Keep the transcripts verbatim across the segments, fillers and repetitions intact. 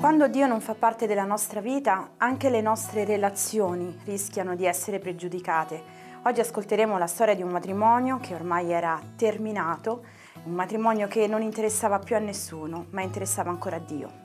Quando Dio non fa parte della nostra vita, anche le nostre relazioni rischiano di essere pregiudicate. Oggi ascolteremo la storia di un matrimonio che ormai era terminato, un matrimonio che non interessava più a nessuno, ma interessava ancora a Dio.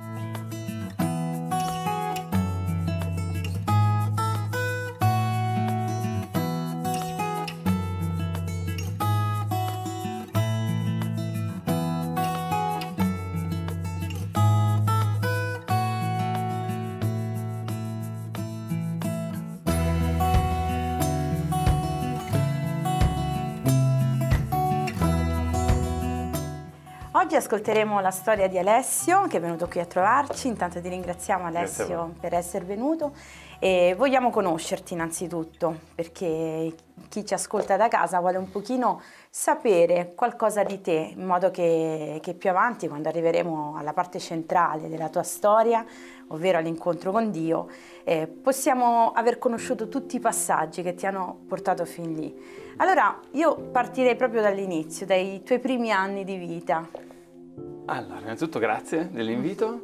Oggi ascolteremo la storia di Alessio, che è venuto qui a trovarci. Intanto ti ringraziamo, Alessio, per essere venuto e vogliamo conoscerti innanzitutto, perché chi ci ascolta da casa vuole un pochino sapere qualcosa di te, in modo che, che più avanti, quando arriveremo alla parte centrale della tua storia, ovvero all'incontro con Dio, eh, possiamo aver conosciuto tutti i passaggi che ti hanno portato fin lì. Allora, io partirei proprio dall'inizio, dai tuoi primi anni di vita. Allora, innanzitutto grazie dell'invito.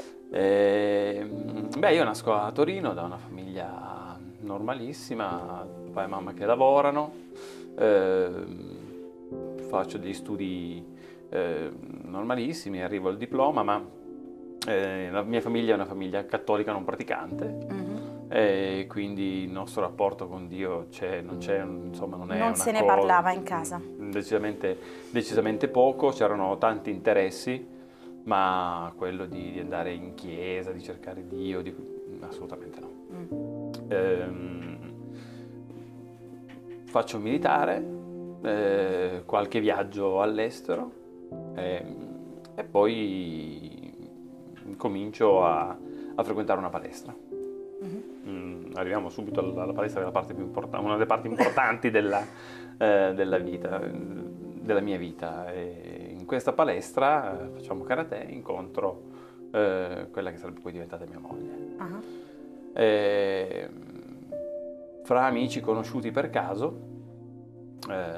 Eh, beh, io nasco a Torino da una famiglia normalissima, papà e mamma che lavorano, eh, faccio degli studi eh, normalissimi, arrivo al diploma, ma eh, la mia famiglia è una famiglia cattolica non praticante. Mm-hmm. E quindi il nostro rapporto con Dio c'è, non c'è, insomma, non è non una se ne cosa, parlava in casa. Decisamente, decisamente poco, c'erano tanti interessi, ma quello di, di andare in chiesa, di cercare Dio, di, assolutamente no. Mm. Ehm, faccio un militare, eh, qualche viaggio all'estero eh, e poi comincio a, a frequentare una palestra. Mm, arriviamo subito alla, alla palestra, che è la parte più importante, una delle parti importanti della, eh, della vita, della mia vita. E in questa palestra eh, facciamo karate, incontro eh, quella che sarebbe poi diventata mia moglie. Uh-huh. E, fra amici conosciuti per caso, eh,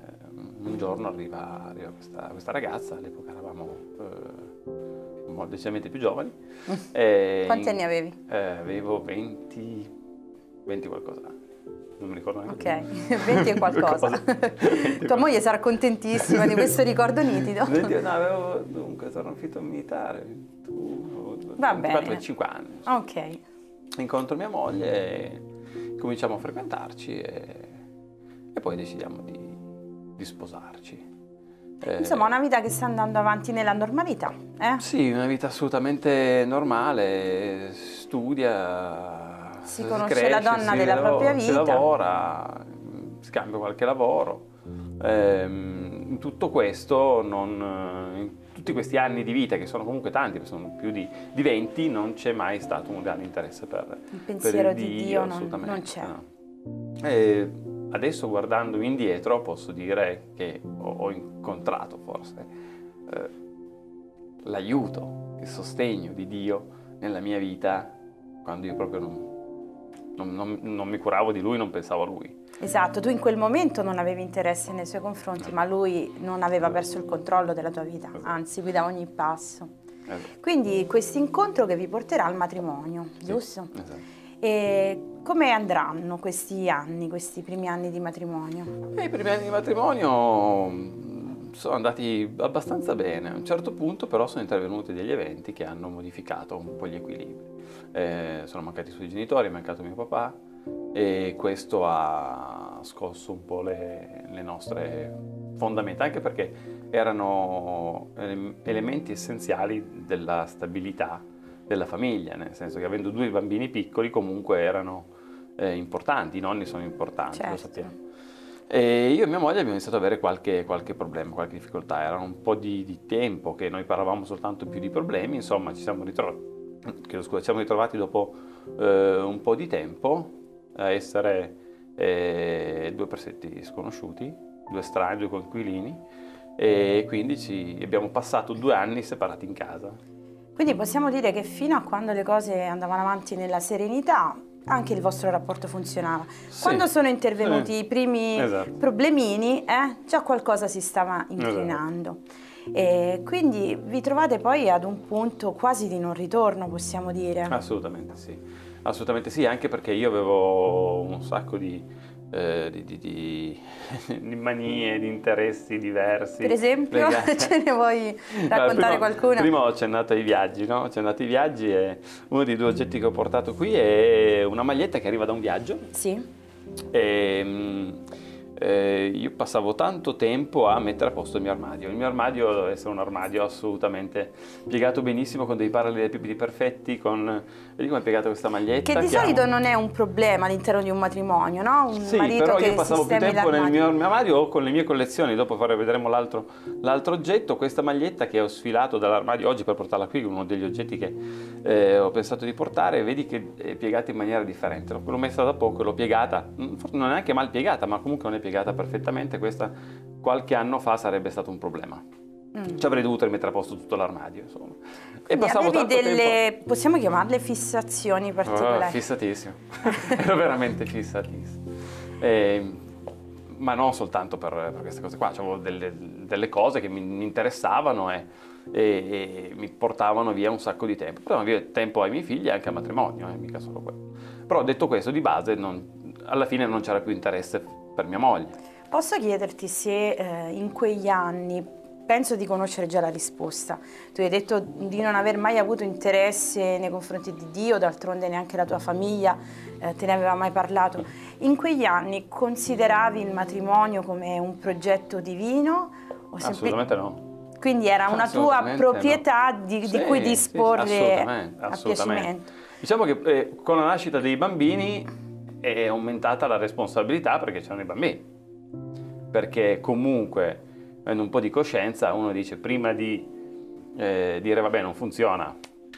un giorno arriva, arriva questa, questa ragazza, all'epoca eravamo eh, decisamente più giovani. E Quanti in, anni avevi? Eh, avevo venti, venti qualcosa, non mi ricordo neanche. Ok, venti e qualcosa. Tua moglie sarà contentissima di questo ricordo nitido. venti, no, avevo, dunque, sono un fitto militare, ventuno, Va ventiquattro, bene. venticinque anni. Ok. Incontro mia moglie e cominciamo a frequentarci e, e poi decidiamo di, di sposarci. Insomma, una vita che sta andando avanti nella normalità, eh? Sì, una vita assolutamente normale, studia, si conosce cresce, la donna si della lavora, propria vita, si lavora, scambia qualche lavoro. Ehm, in tutto questo, non, in tutti questi anni di vita, che sono comunque tanti, sono più di, di venti, non c'è mai stato un grande interesse per il pensiero per il di Dio, Dio, assolutamente, non c'è. No. E adesso, guardandomi indietro, posso dire che ho, ho incontrato forse eh, l'aiuto, il sostegno di Dio nella mia vita, quando io proprio non, non, non, non mi curavo di Lui, non pensavo a Lui. Esatto, tu in quel momento non avevi interesse nei suoi confronti, no. ma Lui non aveva perso il controllo della tua vita, esatto. Anzi guidava ogni passo. Esatto. Quindi questo incontro che vi porterà al matrimonio, giusto? Sì, esatto. E come andranno questi anni, questi primi anni di matrimonio? E I primi anni di matrimonio sono andati abbastanza bene. A un certo punto però sono intervenuti degli eventi che hanno modificato un po' gli equilibri. Eh, sono mancati i suoi genitori, è mancato mio papà e questo ha scosso un po' le, le nostre fondamenta, anche perché erano elementi essenziali della stabilità della famiglia, nel senso che avendo due bambini piccoli comunque erano eh, importanti, i nonni sono importanti, certo. Lo sappiamo. E io e mia moglie abbiamo iniziato ad avere qualche, qualche problema, qualche difficoltà, era un po' di, di tempo che noi parlavamo soltanto più di problemi, insomma ci siamo ritrovati, scusa, ci siamo ritrovati dopo eh, un po' di tempo a essere eh, due presenti sconosciuti, due strani, due coinquilini, e quindi ci abbiamo passato due anni separati in casa. Quindi possiamo dire che fino a quando le cose andavano avanti nella serenità, anche il vostro rapporto funzionava. Sì. Quando sono intervenuti sì. i primi esatto. problemini, eh, già qualcosa si stava incrinando. Esatto. E quindi vi trovate poi ad un punto quasi di non ritorno, possiamo dire. Assolutamente sì, assolutamente sì, anche perché io avevo un sacco di, eh, di, di, di, di manie, di interessi diversi. Per esempio, legati. Ce ne vuoi raccontare no, prima, qualcuno? Prima ho accennato ai viaggi, no? Ho accennato ai viaggi e uno dei due oggetti che ho portato qui è una maglietta che arriva da un viaggio. Sì. E, Eh, io passavo tanto tempo a mettere a posto il mio armadio. Il mio armadio deve essere un armadio assolutamente piegato benissimo, con dei parallelepipedi perfetti, con... Vedi come è piegata questa maglietta? Che di che solito ha... non è un problema all'interno di un matrimonio, no? Un sì, marito però che io passavo più tempo nel mio armadio o con le mie collezioni. Dopo vedremo l'altro oggetto, questa maglietta che ho sfilato dall'armadio oggi per portarla qui, uno degli oggetti che eh, ho pensato di portare. Vedi che è piegata in maniera differente. L'ho messa da poco, l'ho piegata, non è neanche mal piegata, ma comunque non è piegata perfettamente. Questa qualche anno fa sarebbe stato un problema. Mm. Ci avrei dovuto rimettere a posto tutto l'armadio, insomma. E passavo avevi tanto delle, tempo... possiamo chiamarle fissazioni particolari? Oh, fissatissimo, ero veramente fissatissimo. E, ma non soltanto per, per queste cose qua, avevo delle, delle cose che mi, mi interessavano e, e, e mi portavano via un sacco di tempo. Portavano via tempo ai miei figli e anche al matrimonio, eh, mica solo quello. Però detto questo, di base, non, alla fine non c'era più interesse per mia moglie. Posso chiederti se eh, in quegli anni, penso di conoscere già la risposta, tu hai detto di non aver mai avuto interesse nei confronti di Dio, d'altronde neanche la tua famiglia eh, te ne aveva mai parlato. In quegli anni consideravi il matrimonio come un progetto divino? O Assolutamente no. Quindi era una tua proprietà no. di, sì, di cui disporre sì, assolutamente, assolutamente. a piacimento? Diciamo che eh, con la nascita dei bambini è aumentata la responsabilità perché c'erano i bambini. Perché comunque, avendo un po' di coscienza, uno dice prima di eh, dire vabbè non funziona,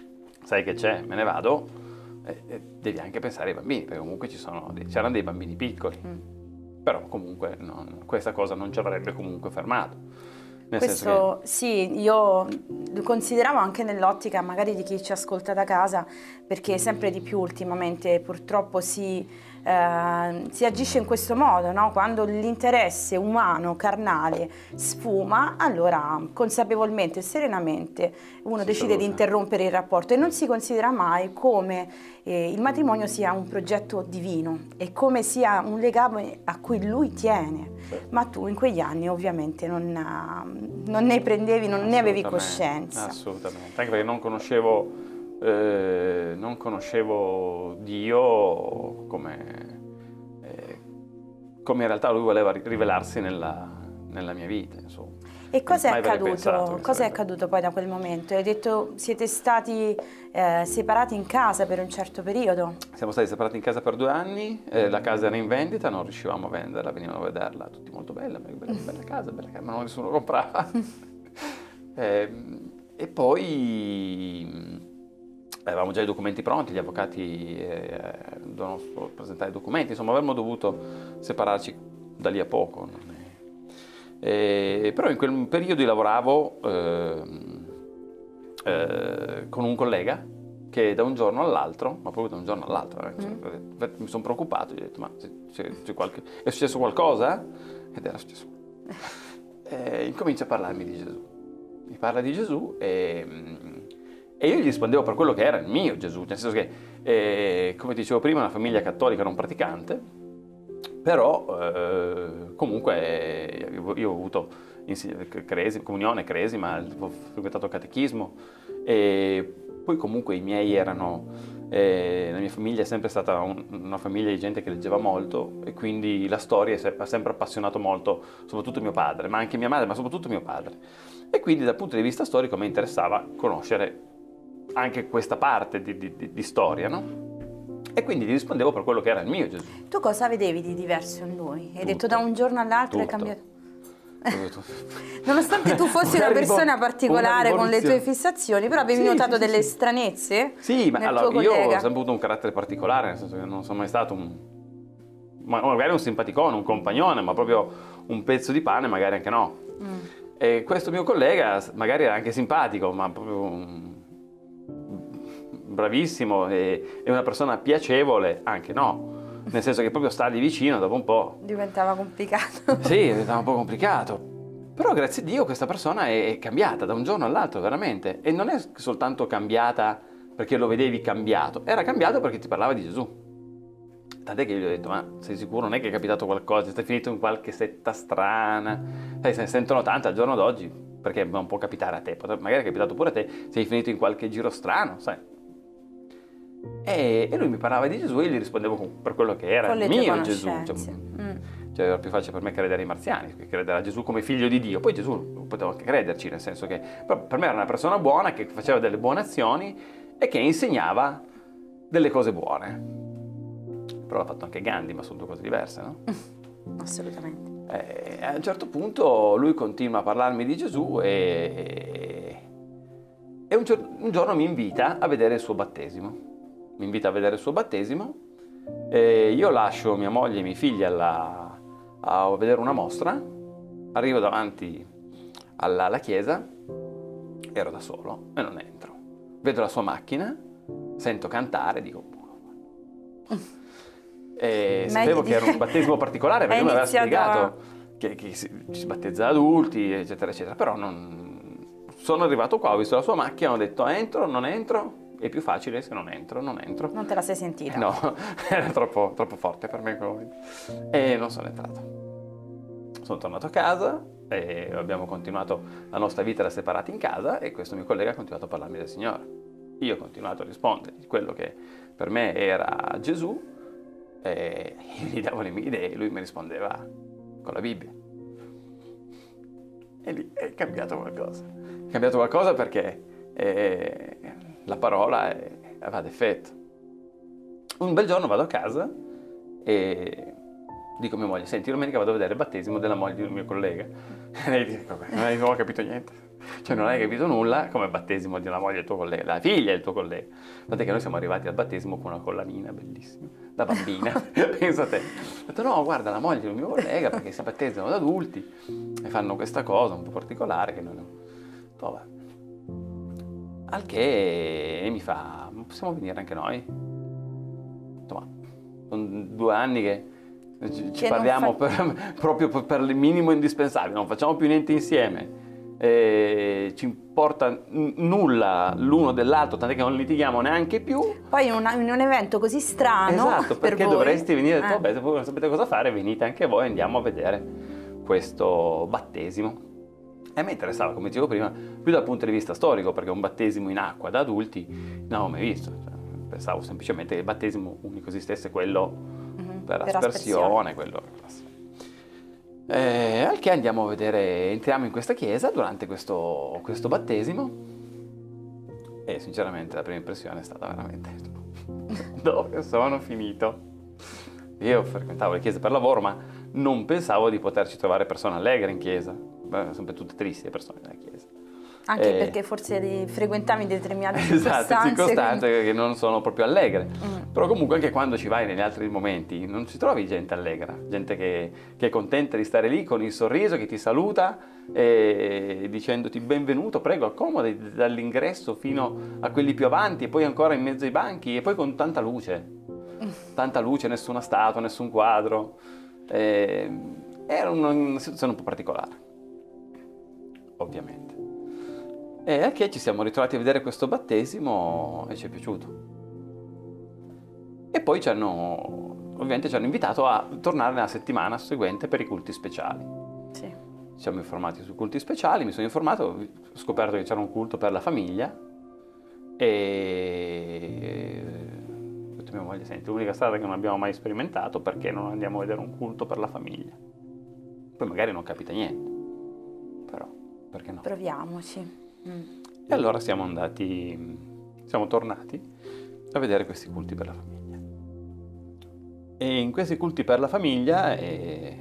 sai che c'è, me ne vado, eh, devi anche pensare ai bambini, perché comunque ci sono dei, c'erano dei bambini piccoli, mm. però comunque non, questa cosa non ci avrebbe comunque fermato. Nel Questo che... sì, io lo consideravo anche nell'ottica magari di chi ci ascolta da casa, perché sempre di più ultimamente purtroppo si... Uh, si agisce in questo modo, no? Quando l'interesse umano, carnale, sfuma, allora consapevolmente e serenamente uno si decide di interrompere il rapporto e non si considera mai come eh, il matrimonio sia un progetto divino e come sia un legame a cui lui tiene. Sì. Ma tu in quegli anni ovviamente non, non ne prendevi, non ne avevi coscienza. Assolutamente, anche perché non conoscevo Eh, non conoscevo Dio come, eh, come in realtà lui voleva rivelarsi nella, nella mia vita, insomma. E cosa è accaduto? Cosa è accaduto poi da quel momento? Hai detto siete stati eh, separati in casa per un certo periodo? Siamo stati separati in casa per due anni, eh, la casa era in vendita, non riuscivamo a venderla, venivano a vederla, tutti molto bella, bella, bella casa, bella casa, ma non nessuno comprava. eh, e poi... avevamo già i documenti pronti, gli avvocati eh, dovevano presentare i documenti, insomma avremmo dovuto separarci da lì a poco. Non è... e, però in quel periodo io lavoravo eh, eh, con un collega che da un giorno all'altro, ma proprio da un giorno all'altro, eh, mm. cioè, mi sono preoccupato, gli ho detto ma c'è, c'è qualche... è successo qualcosa? Ed era successo. E incomincia a parlarmi di Gesù. Mi parla di Gesù e... E io gli rispondevo per quello che era il mio Gesù, nel senso che, eh, come dicevo prima, una famiglia cattolica non praticante, però eh, comunque eh, io ho avuto cresi, comunione, cresima, ho frequentato il catechismo e poi comunque i miei erano, eh, la mia famiglia è sempre stata un, una famiglia di gente che leggeva molto e quindi la storia ha sempre appassionato molto, soprattutto mio padre, ma anche mia madre, ma soprattutto mio padre. E quindi dal punto di vista storico mi interessava conoscere anche questa parte di, di, di storia, no? E quindi gli rispondevo per quello che era il mio Gesù. Tu cosa vedevi di diverso in lui? Hai tutto, detto da un giorno all'altro è cambiato? Tutto. Nonostante tu fossi una persona particolare una con le tue fissazioni, però avevi sì, notato sì, delle sì. stranezze? Sì, ma allora io ho sempre avuto un carattere particolare, nel senso che non sono mai stato un... magari un simpaticone, un compagnone, ma proprio un pezzo di pane magari anche no. Mm. E questo mio collega magari era anche simpatico, ma proprio... un... bravissimo e, e una persona piacevole, anche no, nel senso che proprio stargli vicino dopo un po' diventava complicato. Sì, diventava un po' complicato, Però grazie a Dio questa persona è cambiata da un giorno all'altro, veramente. E non è soltanto cambiata perché lo vedevi cambiato, era cambiato perché ti parlava di Gesù. Tant'è che io gli ho detto, ma sei sicuro, non è che è capitato qualcosa, sei finito in qualche setta strana? Sai, se ne sentono tanto al giorno d'oggi, perché non può capitare a te, magari è capitato pure a te, sei finito in qualche giro strano, sai. E, e lui mi parlava di Gesù e io gli rispondevo per quello che era, il mio Gesù. Cioè, mm. cioè era più facile per me credere ai marziani, che credere a Gesù come figlio di Dio. Poi Gesù potevo anche crederci, nel senso che per me era una persona buona, che faceva delle buone azioni e che insegnava delle cose buone. Però l'ha fatto anche Gandhi, ma sono due cose diverse, no? Assolutamente. E a un certo punto lui continua a parlarmi di Gesù e, e un, un giorno mi invita a vedere il suo battesimo. Mi invita a vedere il suo battesimo e io lascio mia moglie e i miei figli alla, a vedere una mostra, arrivo davanti alla, alla chiesa, ero da solo e non entro. Vedo la sua macchina, sento cantare, dico... E sapevo che era un battesimo particolare perché lui mi aveva spiegato che, che si, si battezza adulti, eccetera, eccetera. Però non... sono arrivato qua, ho visto la sua macchina, ho detto entro, non entro. È più facile se non entro, non entro. Non te la sei sentita? No, era troppo, troppo forte per me come... E non sono entrato. Sono tornato a casa e abbiamo continuato la nostra vita da separati in casa e questo mio collega ha continuato a parlarmi del Signore. Io ho continuato a rispondere di quello che per me era Gesù e io gli davo le mie idee e lui mi rispondeva con la Bibbia. E lì è cambiato qualcosa. È cambiato qualcosa perché eh, la parola è, va ad effetto. Un bel giorno vado a casa e dico a mia moglie, senti, domenica vado a vedere il battesimo della moglie di un mio collega. E lei dice, non hai, non ho capito niente. Cioè non hai capito nulla come battesimo di una moglie del tuo collega, la figlia del tuo collega. Guardate che noi siamo arrivati al battesimo con una collanina bellissima, da bambina. Pensate. Ho detto no, guarda, la moglie del mio collega perché si battezzano da adulti e fanno questa cosa un po' particolare che noi non... Vabbè. Al che mi fa, possiamo venire anche noi? Ho detto, ma sono due anni che ci, ci parliamo fa... per, proprio per il minimo indispensabile, non facciamo più niente insieme. Eh, ci importa n- nulla l'uno dell'altro, tant'è che non litighiamo neanche più. Poi in, una, in un evento così strano, esatto, perché per dovresti venire e eh. vabbè, se voi non sapete cosa fare, venite anche voi, andiamo a vedere questo battesimo. E a me interessava, come dicevo prima, più dal punto di vista storico, perché un battesimo in acqua da adulti non l'avevo mai visto. Cioè, pensavo semplicemente che il battesimo unico esistesse quello mm-hmm, per, per aspersione, quello. Eh, al che andiamo a vedere, entriamo in questa chiesa durante questo, questo battesimo e sinceramente la prima impressione è stata veramente dove sono finito? Io frequentavo le chiese per lavoro, ma non pensavo di poterci trovare persone allegre in chiesa. Beh, sempre tutte tristi le persone nella chiesa. Anche eh, perché forse frequentavi determinate circostanze. Esatto, circostanze quindi... che non sono proprio allegre. Mm. Però comunque anche quando ci vai negli altri momenti non ci trovi gente allegra, gente che, che è contenta di stare lì con il sorriso, che ti saluta e dicendoti benvenuto, prego, accomodi dall'ingresso fino a quelli più avanti e poi ancora in mezzo ai banchi e poi con tanta luce. Mm. Tanta luce, nessuna statua, nessun quadro. Eh, era una, una situazione un po' particolare, ovviamente. E anche ci siamo ritrovati a vedere questo battesimo e ci è piaciuto. E poi ci hanno, ovviamente ci hanno invitato a tornare nella settimana seguente per i culti speciali. Sì. Ci siamo informati sui culti speciali, mi sono informato, ho scoperto che c'era un culto per la famiglia e ho detto a mia moglie, senti, l'unica strada che non abbiamo mai sperimentato, perché non andiamo a vedere un culto per la famiglia? Poi magari non capita niente, però perché no? Proviamoci. Mm. E allora siamo andati, siamo tornati a vedere questi culti per la famiglia. E in questi culti per la famiglia è,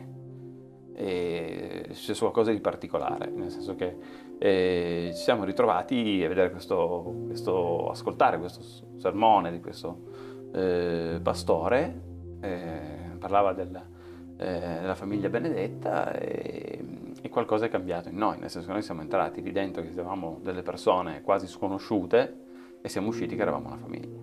è successo qualcosa di particolare, nel senso che eh, ci siamo ritrovati a vedere questo, questo ascoltare questo sermone di questo eh, pastore, eh, parlava della, eh, della famiglia benedetta e e qualcosa è cambiato in noi, nel senso che noi siamo entrati lì dentro che eravamo delle persone quasi sconosciute e siamo usciti che eravamo una famiglia.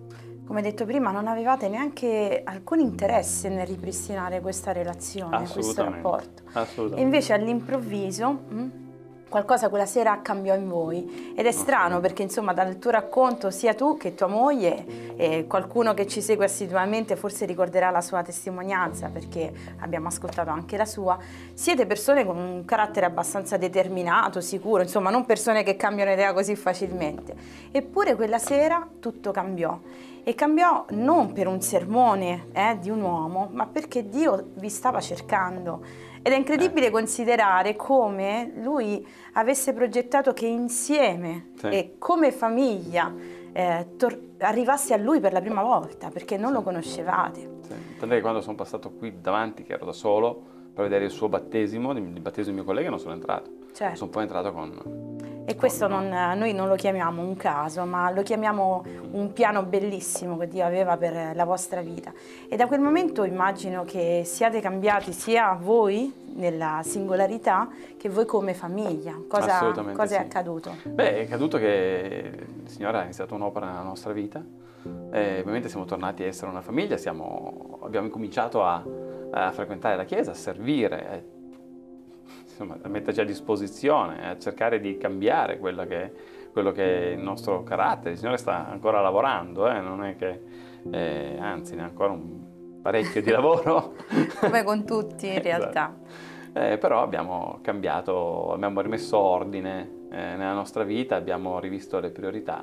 come detto prima, non avevate neanche alcun interesse nel ripristinare questa relazione, questo rapporto. Assolutamente. E invece all'improvviso mh, qualcosa quella sera cambiò in voi. Ed è strano perché insomma dal tuo racconto sia tu che tua moglie e qualcuno che ci segue assiduamente forse ricorderà la sua testimonianza perché abbiamo ascoltato anche la sua. Siete persone con un carattere abbastanza determinato, sicuro, insomma non persone che cambiano idea così facilmente. Eppure quella sera tutto cambiò. E cambiò non per un sermone eh, di un uomo, ma perché Dio vi stava cercando. Ed è incredibile eh. considerare come lui avesse progettato che insieme sì. e come famiglia eh, arrivasse a lui per la prima volta, perché non sì. lo conoscevate. Sì. Tant'è che quando sono passato qui davanti, che ero da solo, per vedere il suo battesimo, il battesimo del mio collega, non sono entrato. Certo. Sono poi entrato con... E questo non, noi non lo chiamiamo un caso, ma lo chiamiamo un piano bellissimo che Dio aveva per la vostra vita. E da quel momento immagino che siate cambiati sia voi nella singolarità che voi come famiglia. Cosa, cosa sì. è accaduto? Beh, è accaduto che il Signore ha iniziato un'opera nella nostra vita. E ovviamente siamo tornati a essere una famiglia, siamo, abbiamo incominciato a, a frequentare la Chiesa, a servire, insomma, a metterci a disposizione, a cercare di cambiare quello che, quello che è il nostro carattere. Il Signore sta ancora lavorando, eh? Non è che, eh, anzi, ne ha ancora un parecchio di lavoro. Come con tutti in realtà. Esatto. Eh, però abbiamo cambiato, abbiamo rimesso ordine eh, nella nostra vita, abbiamo rivisto le priorità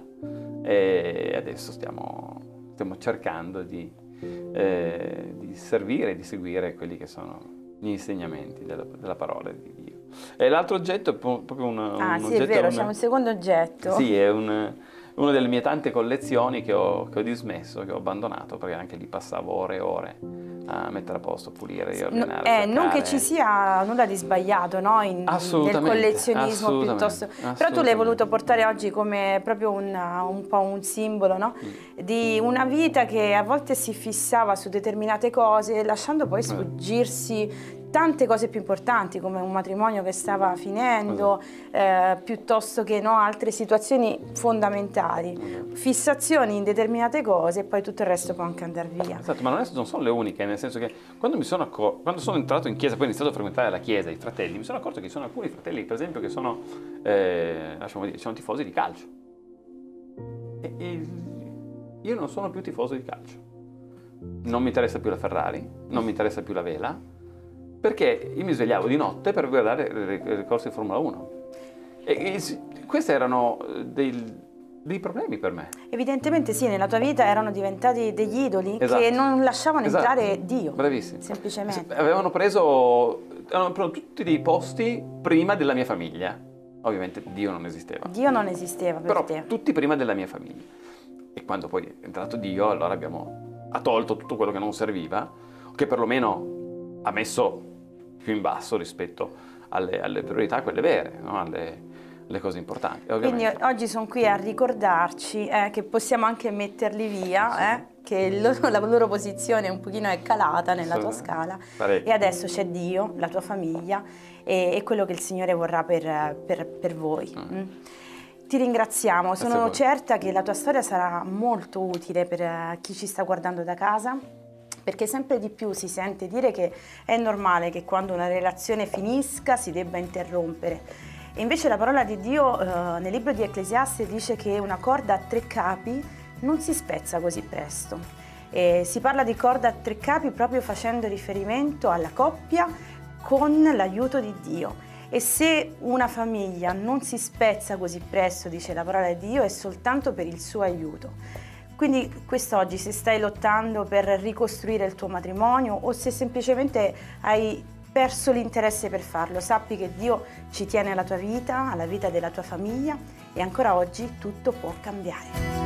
e adesso stiamo, stiamo cercando di, eh, di servire e di seguire quelli che sono gli insegnamenti della, della parola di Dio. E l'altro oggetto è proprio un, un ah, sì, oggetto... è vero, un, c'è un secondo oggetto. Sì, è un, una delle mie tante collezioni che ho, che ho dismesso, che ho abbandonato, perché anche lì passavo ore e ore a mettere a posto, pulire, riordinare, eh, non che ci sia nulla di sbagliato, no? In, nel collezionismo piuttosto, però tu l'hai voluto portare oggi come proprio un, un po' un simbolo, no? Mm. Di una vita che a volte si fissava su determinate cose, lasciando poi sfuggirsi tante cose più importanti, come un matrimonio che stava finendo, eh, piuttosto che no, altre situazioni fondamentali, fissazioni in determinate cose e poi tutto il resto può anche andare via. Esatto, ma non, è, non sono le uniche, nel senso che quando, mi sono accor- quando sono entrato in chiesa, poi ho iniziato a frequentare la chiesa, i fratelli, mi sono accorto che ci sono alcuni fratelli, per esempio, che sono, eh, lasciamo dire, sono tifosi di calcio. E, e io non sono più tifoso di calcio. Non mi interessa più la Ferrari, non mi interessa più la vela, perché io mi svegliavo di notte per guardare le corse di Formula uno. E, e questi erano dei, dei problemi per me. Evidentemente sì, nella tua vita erano diventati degli idoli, esatto, che non lasciavano esatto, entrare Dio. Bravissimo. Semplicemente. Avevano preso, avevano preso tutti dei posti prima della mia famiglia. Ovviamente Dio non esisteva. Dio non esisteva per Però te. tutti prima della mia famiglia. E quando poi è entrato Dio, allora abbiamo ha tolto tutto quello che non serviva, che perlomeno ha messo più in basso rispetto alle, alle priorità, quelle vere, no? alle, alle cose importanti. Ovviamente. Quindi oggi sono qui a ricordarci eh, che possiamo anche metterli via, sì. eh, che il loro, la loro posizione un pochino è calata nella sì. tua scala. Parecchio. E adesso c'è Dio, la tua famiglia e, e quello che il Signore vorrà per, per, per voi. Mm. Mm. Ti ringraziamo, sono certa che la tua storia sarà molto utile per chi ci sta guardando da casa, perché sempre di più si sente dire che è normale che quando una relazione finisca si debba interrompere. E invece la parola di Dio eh, nel libro di Ecclesiaste dice che una corda a tre capi non si spezza così presto. E si parla di corda a tre capi proprio facendo riferimento alla coppia con l'aiuto di Dio. E se una famiglia non si spezza così presto, dice la parola di Dio, è soltanto per il suo aiuto. Quindi quest'oggi, se stai lottando per ricostruire il tuo matrimonio o se semplicemente hai perso l'interesse per farlo, sappi che Dio ci tiene alla tua vita, alla vita della tua famiglia e ancora oggi tutto può cambiare.